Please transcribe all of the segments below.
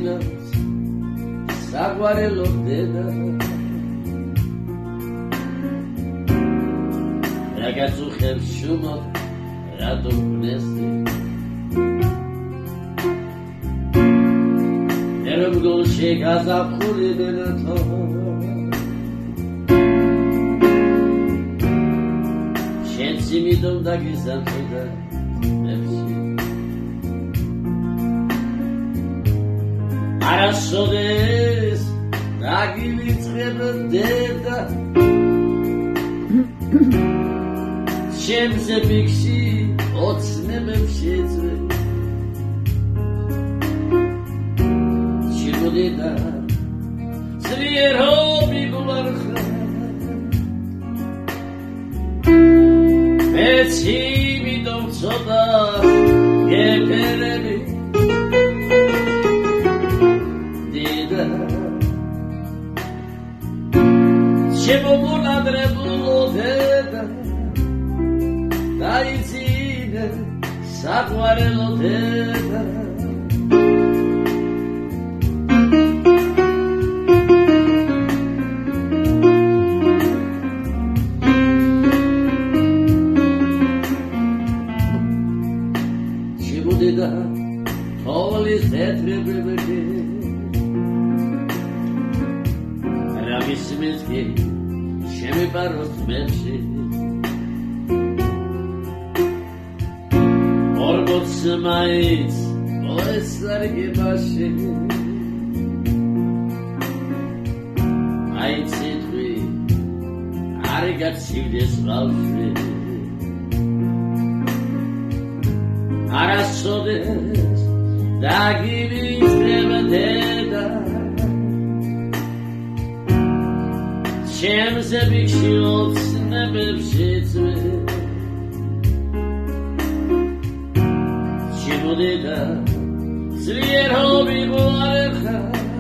მინავს საგვარელო დედა რაღაც უხებს შუმო რატო ვნესი ერომ გულში გაზაფხული დენათო შენ სიმიდომ დაგიზამთრდა მებში არასოდეს დაგივიწყებ დედა შემზე ბიგში ოცნებებს შეძლე ჩიმოდედა ძლიერობი გულარხა მეც იმედომ ცოტა გეფერები დედა შემომონადრებულო დედა დაიძინე საყვარელო დედა ჩიმოდედა თოვლის ეთრებებები რა მისმის კი შემიპაროს მებში მაიც მოესარგებაში აიციტყვი არ გაცივდეს ბავშვი არასოდეს დაგივიწყებ დედა შემზე ბიგში ოცნებებს შეძლე ჩიმოდედა ძლიერობი გულარხა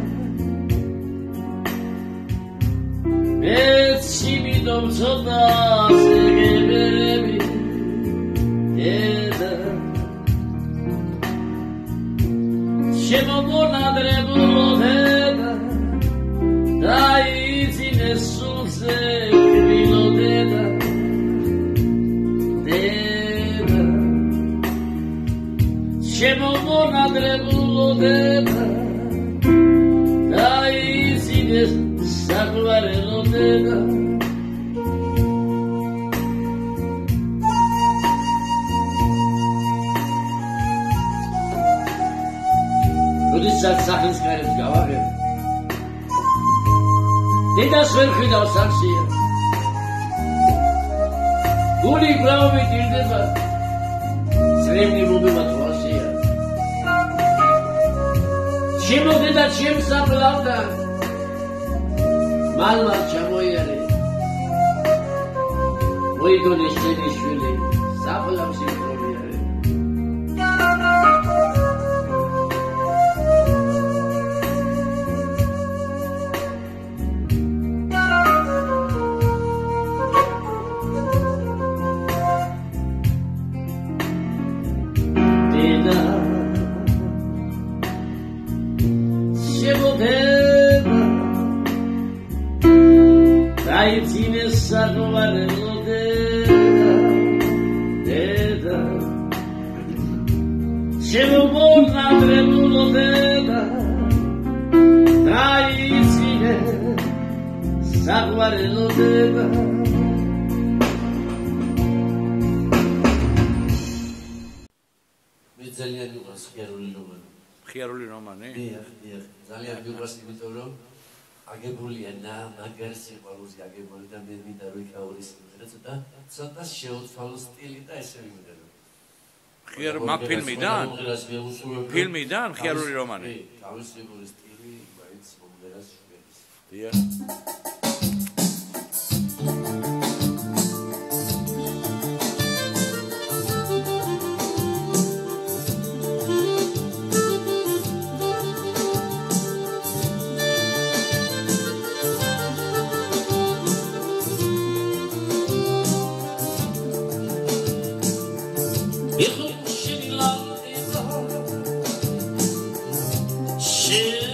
მეც იმედომ ცოტა გეფერები დედა შემომონადრებულო დედა დაიძინე სულზე კბილო დედა შემომონადრებულო დედა დაიძინე საყვარელო დედა როდესაც სახლის გარეთ გავაღებ დედას ვერ ხედავ სახშია გული გლავობით ირდება სრემლი მომევა თვალშია შემოდედა შემსაფლავდა მალმა ჩამოიარე მოიგონე შენი შვილი საფლავში მომიარე დაიძინე საყვარელო დედა შემომონადრებულო დედა დაიძინე საყვარელო დედა მე ძალიან მიყვარს ხიარული რომანი ხიარული რომანი? ძალიან მიყვარს იმიტომ რომ აგებულია მაგარ სიყვარულზე აგებული და მე მინდა რომ იქაურის ცოტა შეუცვალო სტილი და ესე ვიმეორებ. ხიარ ფილმიდან? ფილმიდან ხიარული რომანი? თავისებური სტილი მაინც მომღერას შვედის. დიახ. Shit.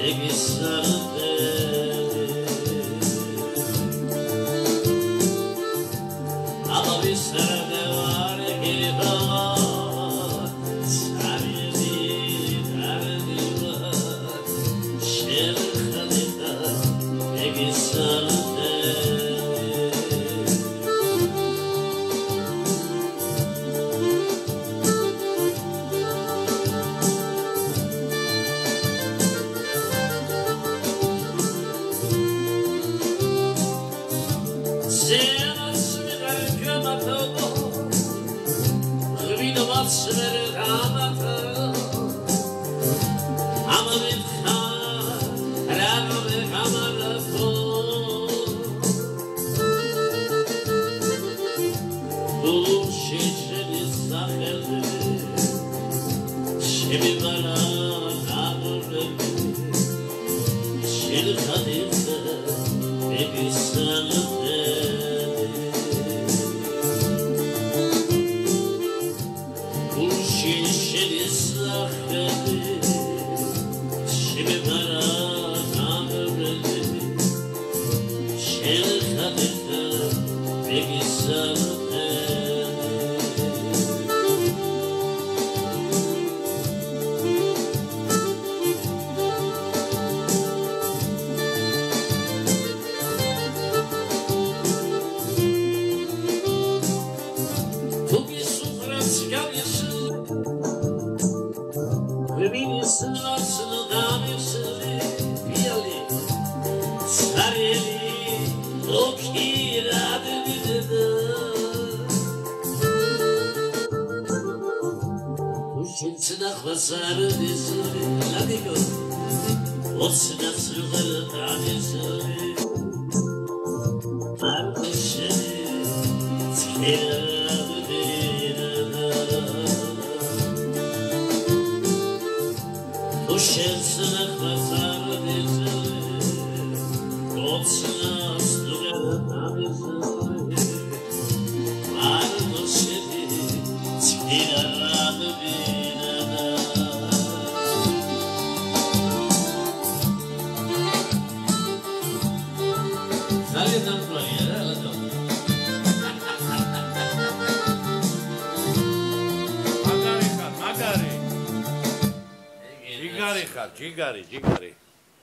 ჯიგარი.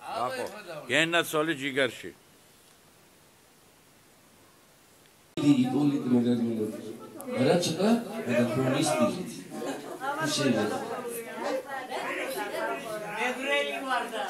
გენაცოლი ჯიგარში. რაჭა და ფურნისტი. შეიძლება. მეგრელი ვარ და.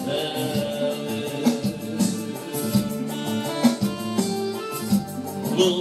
Go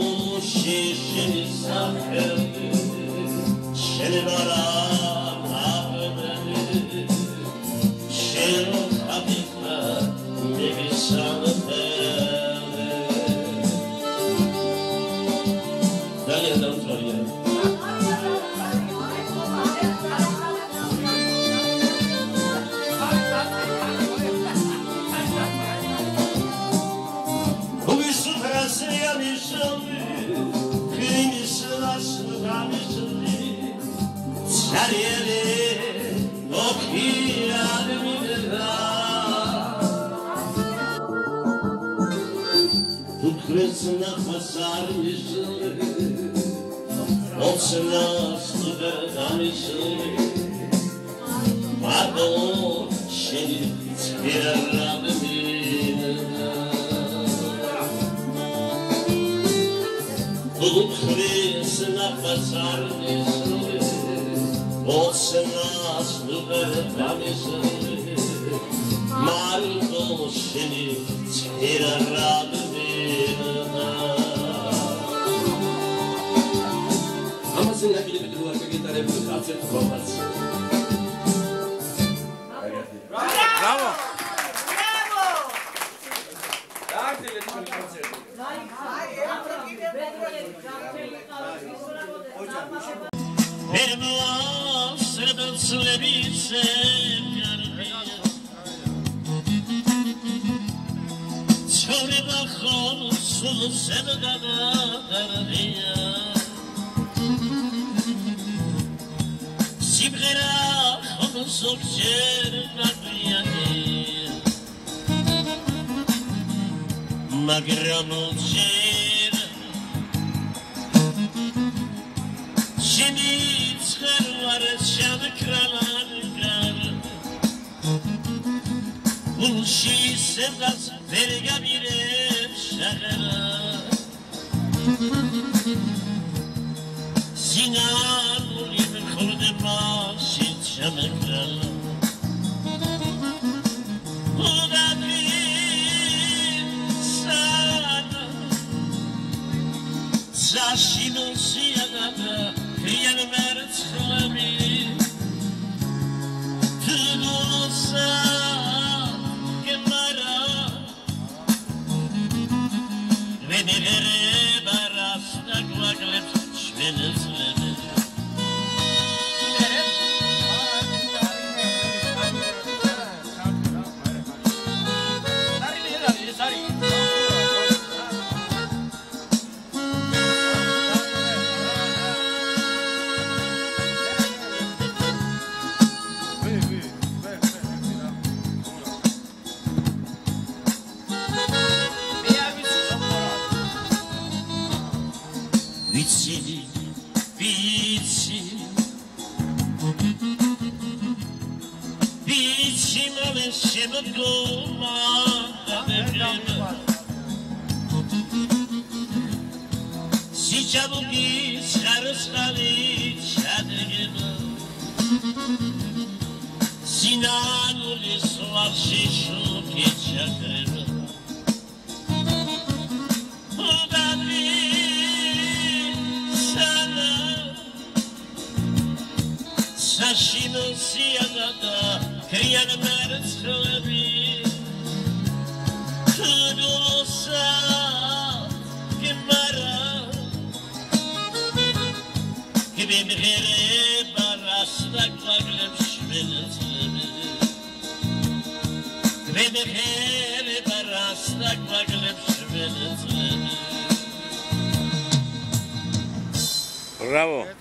Bravo.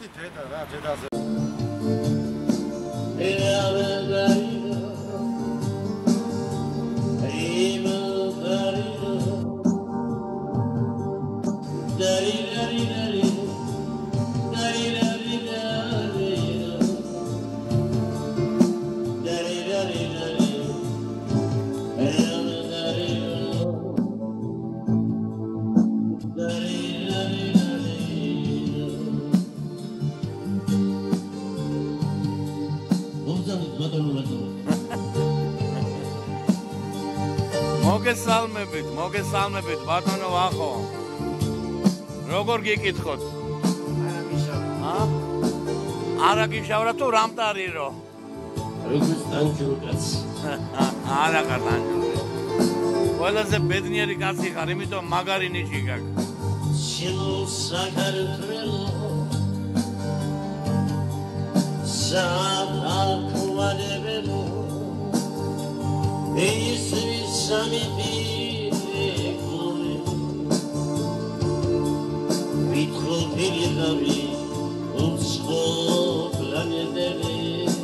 მოგესალმებით, ბატონო ვახო. როგორ გიკითხოთ? არა გიშავრა თუ რამტარირო? როგორც ტანჯურკაც. არა კატანჯური. ყველაზე ბედნიერი კაცი ხარ, იმიტომ მაგარი ნიში გაქვს. საქართველო საალკვალებელო ეს ვისამიტი ვიქრობილავი უცხო პლანეტები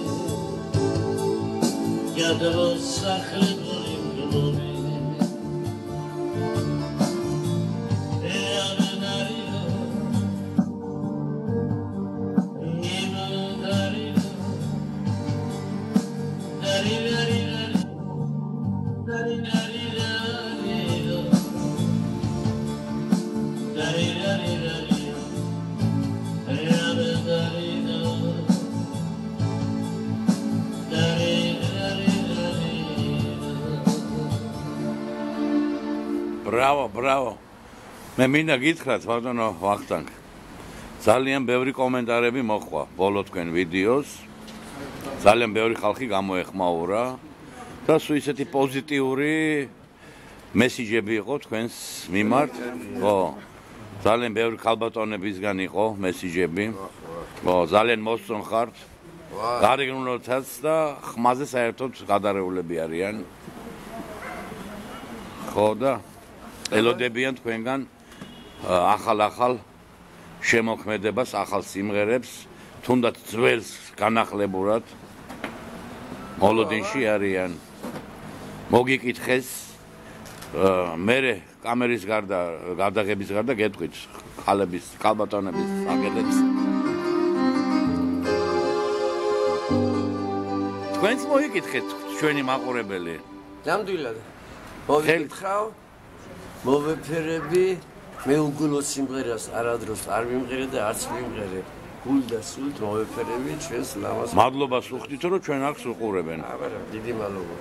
გადავსახლებული გლობი Bravo. მე მინდა გითხრათ, ბატონო ვახტანგ. ძალიან ბევრი კომენტარები მოხვა ბოლო თქვენ ვიდეოს. ძალიან ბევრი ხალხი გამოეხმაურა და სულ ისეთი პოზიტიური მესიჯები იყო თქვენს მიმართ. ხო. ძალიან ბევრი ქალბატონებისგან იყო მესიჯები. ხო, ძალიან მოსწონ ხართ. გარეგნულთაც და ხმაზე საერთოდ გადარეულები არიან. ხო და ელოდებიან თქვენგან ახალ შემოქმედებას, ახალ სიმღერებს, თუნდაც ძველს განახლებურად მოლოდინში არიან. მოგიკითხეს მე კამერის გარდა, გადაღების გარდა გეტყვით ხალების, ქალბატონების აგედებს. თქვენც მოიკითხეთ ჩვენი მაყურებელი. ნამდვილად. მოგიკითხავ მოვეფერები მე უგულო სიმღერას არადროს არ მიმღერე და არც მიმღერე გულ და სულით მოვეფერები ჩვენს ლამაზ მადლობას უხდით რომ ჩვენ აქ უყურებენ. აბა დიდი მადლობა.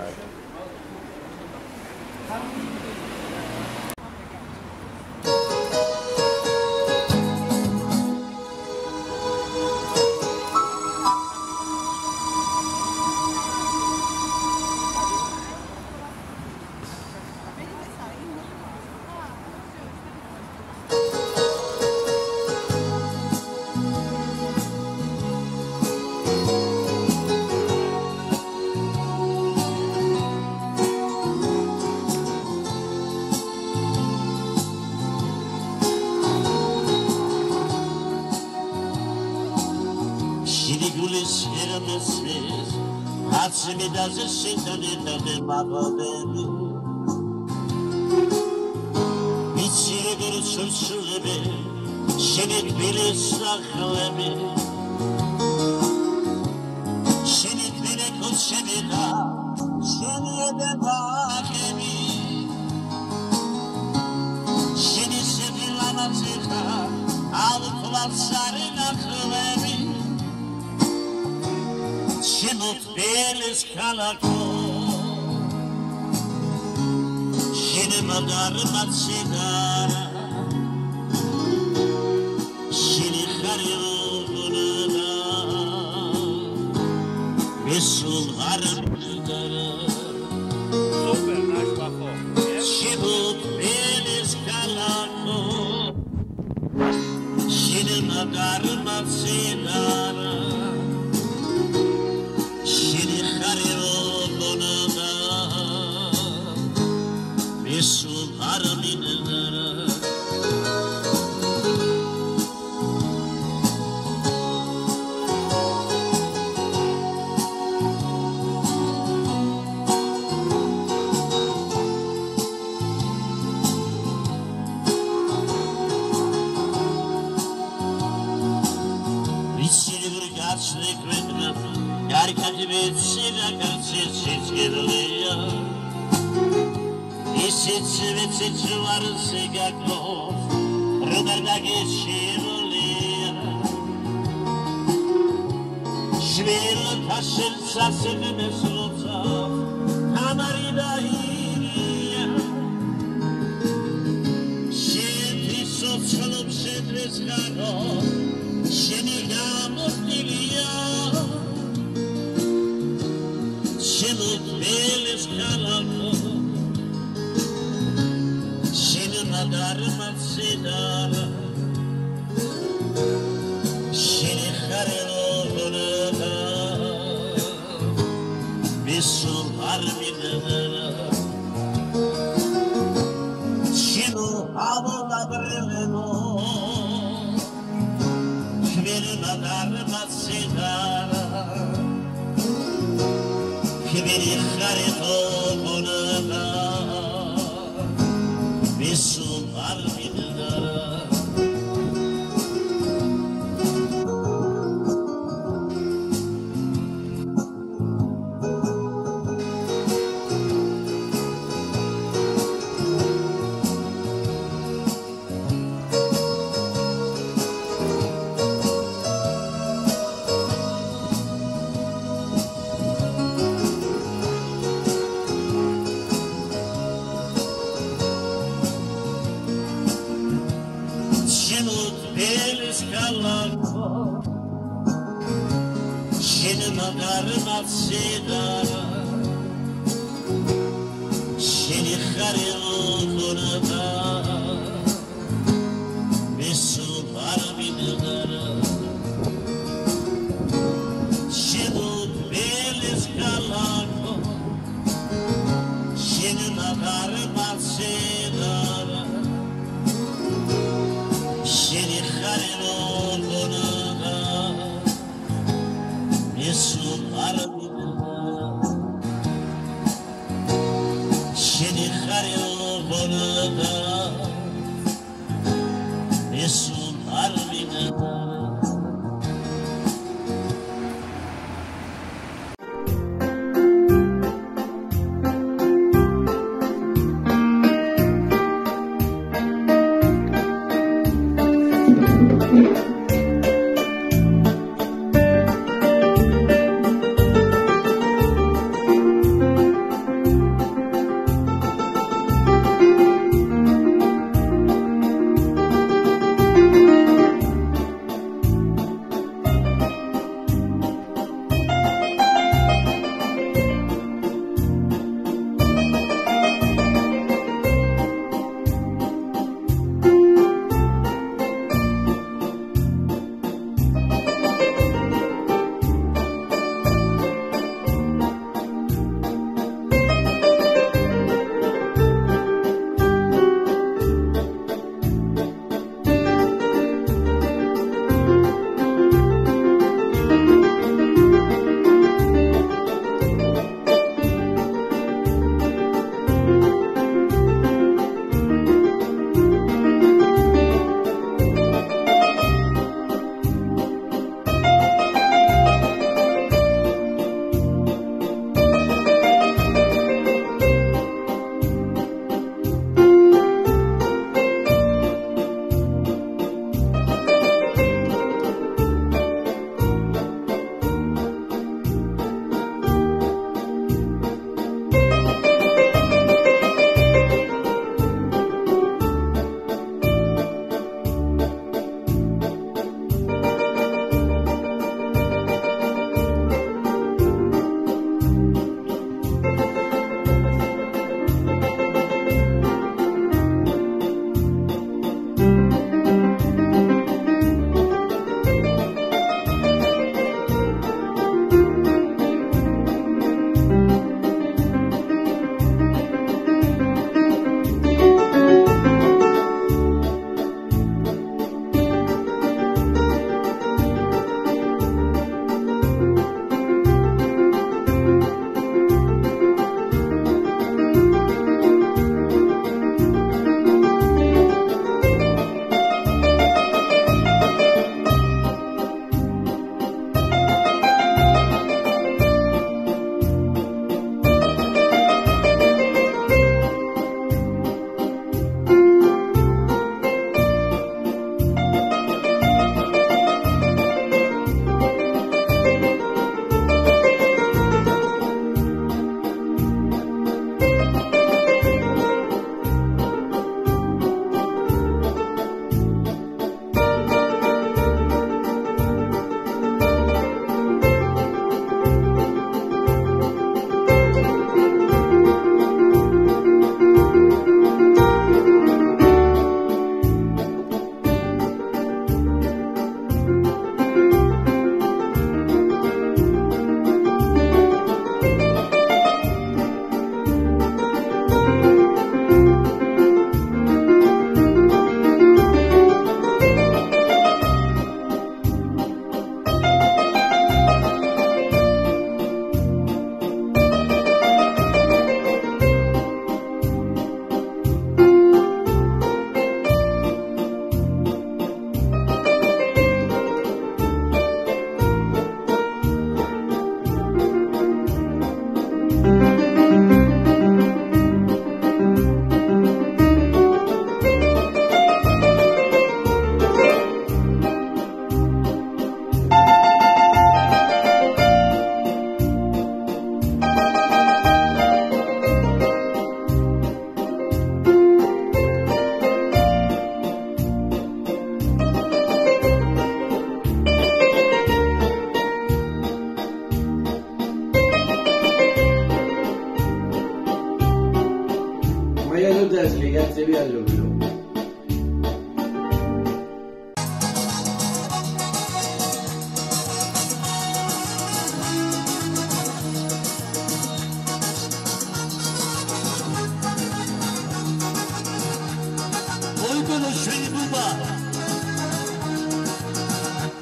me das a sintonita de babadevi Mitsire bir sürsülebe Şenit bile saklebe Şenit bile kutşebida Şeniye de bakemi Şeni sevilana zika Alıp vatsarına kılevi Şenut beles kalako Şeni madar matsidara Şeni khariyoluna Besul harmdara Super, naš bako. Şenut beles kalako Şeni madar matsidara Besul harminlara Vissilur gaçlık vedna Yarkacı betsila karşısız geliyor Isitsivitsitsi varısı gakov Rıdarda geçirliyor Şvil taşır sasını mesulutov Kamarida hiriya Şenti soçalım შედრეს ხარო შენი გამოსტილია შემოთველეს ხალხო შენ მაგარმაც შედარა შენი ხარელონა მისულ არ მინდარა შენო აბოლაბრელენო შენ მაგარმაც შედარა Kibiri kharito bonana Bisu armidara Magarmat sedara Sheni kharelona Bisu barbidara Shenu belis kalako Sheni magarmat sedara Sheni kharelona Bisu Sheni kharelona Bisu armidara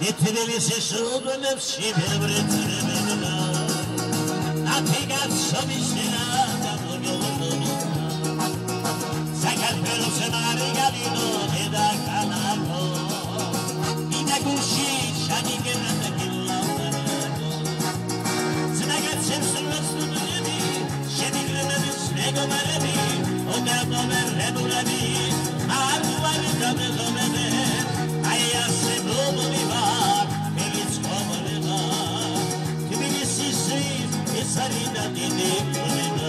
Tbilisi şubemevşi bevretiremena Atigat somisina Damo yolunu Sakat pero semari galino Eda kanako Ida gushi Shani genete killamana Snagat semsun vesludu yebi Şedirlememiz nego merebi Oga domer rebulebi Ardu varı dame domeme Ayase domu vivar Feliz kovalena Tbilisi sriv Esarina didi kolena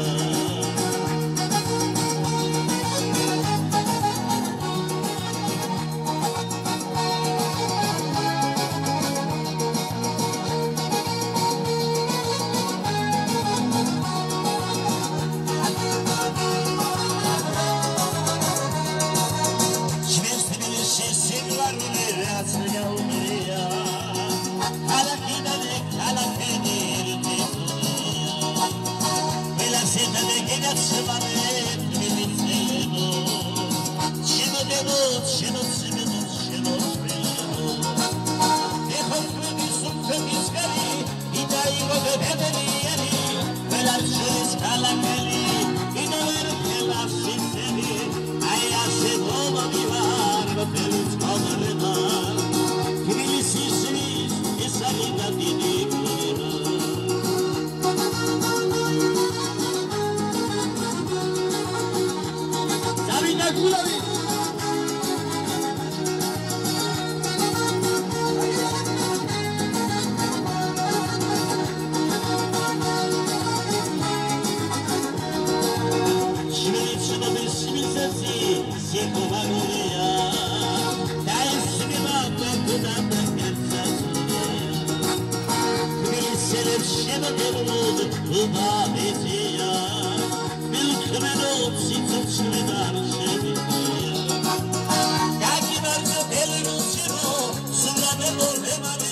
Bello,